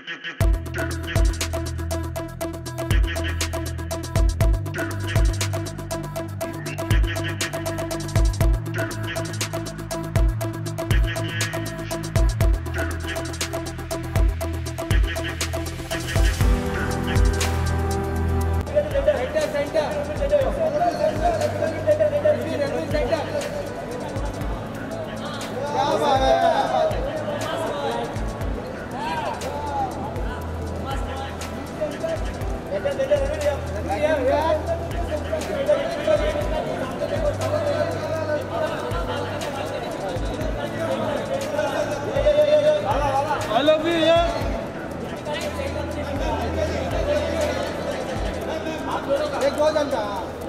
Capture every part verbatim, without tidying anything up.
I love you, yeah. एक दो घंटा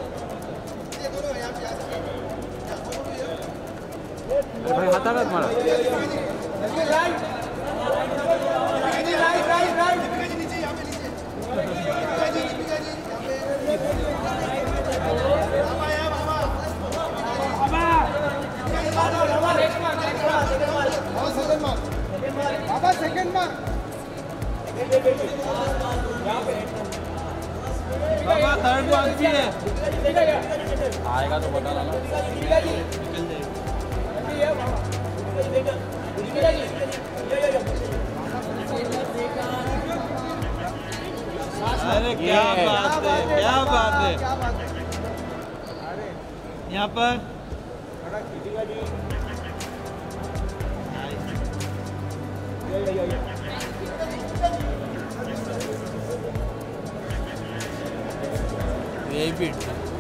भाई हाथा का मारा राइट राइट राइट राइट नीचे यहाँ पे नीचे बाबा सेकंड मार बाबा थर्ड मार भी है आएगा तो पता लगा अरे क्या बात है क्या बात है यहाँ पर यही पीट